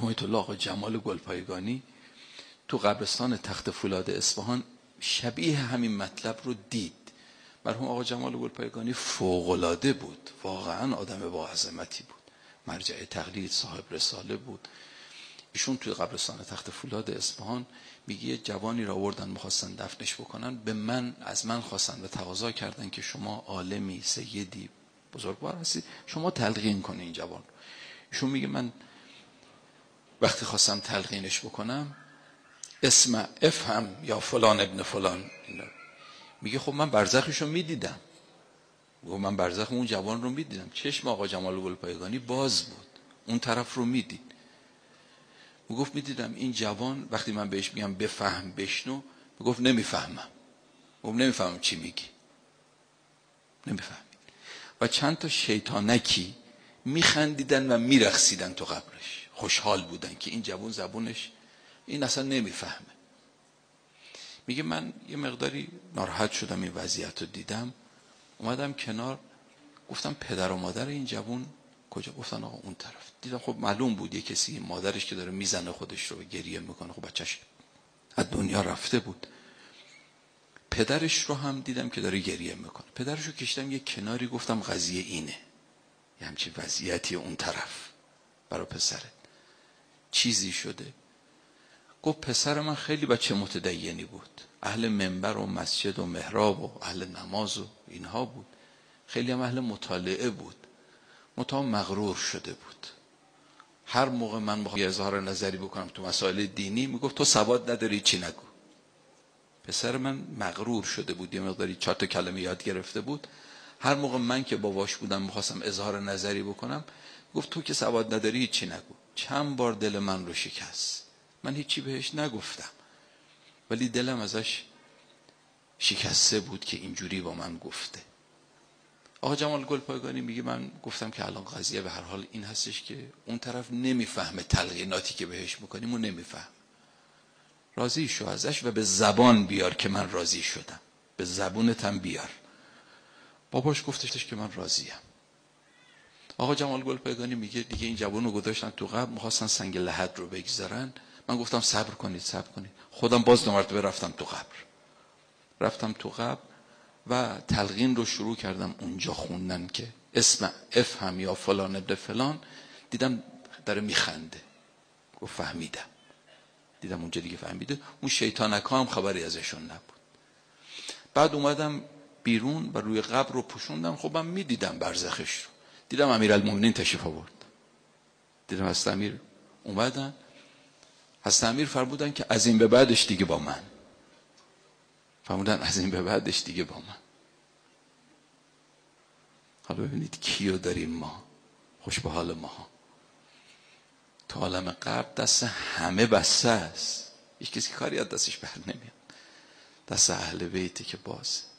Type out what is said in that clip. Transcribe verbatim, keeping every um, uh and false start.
مرحوم آیت الله آقا جمال گلپایگانی تو قبرستان تخت فولاد اصفهان شبیه همین مطلب رو دید. مرحوم آقا جمال گلپایگانی فوق‌العاده بود، واقعا آدم با عظمتی بود، مرجع تقلید، صاحب رساله بود. ایشون توی قبرستان تخت فولاد اصفهان میگه جوانی را آوردن می‌خواستن دفنش بکنن، به من از من خواستن و تقاضا کردن که شما عالمی، سیدی، بزرگوار هستی، شما تلقین کنی این جوان. ایشون میگه من وقتی خواستم تلقینش بکنم، اسم افهم یا فلان ابن فلان، میگه خب من برزخش رو میدیدم، و من برزخ اون جوان رو میدیدم، چشم آقا جمال گلپایگانی باز بود، اون طرف رو میدید. میگفت میدیدم این جوان وقتی من بهش میگم بفهم بشنو، میگفت نمیفهمم. میگفت نمیفهمم چی میگی، نمیفهمی. و چند تا شیطانکی میخندیدن و میرقصیدن تو قبرش، خوشحال بودن که این جوان زبونش این اصلا نمیفهمه. میگه من یه مقداری ناراحت شدم، این وضعیت رو دیدم، اومدم کنار، گفتم پدر و مادر این جوان کجا؟ گفتن آقا اون طرف. دیدم خب معلوم بود یه کسی، مادرش که داره میزنه خودش رو گریه میکنه، خب بچهش از دنیا رفته بود. پدرش رو هم دیدم که داره گریه میکنه. پدرش رو کشتم یه کناری، گفتم قضیه اینه، یه همچین وضعیتی اون طرف برای پسرت چیزی شده. گفت پسر من خیلی بچه متدینی بود، اهل منبر و مسجد و محراب و اهل نماز و اینها بود، خیلی هم اهل مطالعه بود، متا مغرور شده بود. هر موقع من بخوام یه اظهار نظری بکنم تو مسائل دینی، میگفت تو سواد نداری چی نگو. پسر من مغرور شده بود، یه مقداری چهار تا کلمه یاد گرفته بود، هر موقع من که باباش بودم میخواستم اظهار نظری بکنم، گفت تو که سواد نداری چی نگو. چند بار دل من رو شکست، من هیچی بهش نگفتم، ولی دلم ازش شکسته بود که اینجوری با من گفته. آقا جمال گلپایگانی میگه من گفتم که الان قضیه به هر حال این هستش که اون طرف نمیفهمه تلقیناتی که بهش میکنیم و نمیفهم. راضی شو ازش و به زبان بیار که من راضی شدم، به زبونتم بیار. باباش گفتش که من راضیم. آقا جمال گلپایگانی میگه دیگه این جوانو گذاشتن تو قبر، میخواستن سنگ لحد رو بگذارن، من گفتم صبر کنید صبر کنید. خودم باز دو مرتبه رفتم تو قبر، رفتم تو قبر و تلقین رو شروع کردم اونجا خوندن که اسم افهم یا فلان ابن فلان. دیدم داره میخنده، گفت فهمیدم. دیدم اونجا دیگه فهمیده. اون شیطانک ها هم خبری ازشون نبود. بعد اومدم بیرون و روی قبر رو پوشوندم، خب من میدیدم برزخش رو. دیدم امیرالمومنین تشریف آورد، دیدم حضرت امیر اومدن، حضرت امیر فرمودن که از این به بعدش دیگه با من، فرمودن از این به بعدش دیگه با من. حالا ببینید کیو داریم ما، خوش به حال ما. تو عالم قبر دست همه بسته است، هیچ کسی کاری از دستش بر نمیاد، دست اهل بیتی که بازه.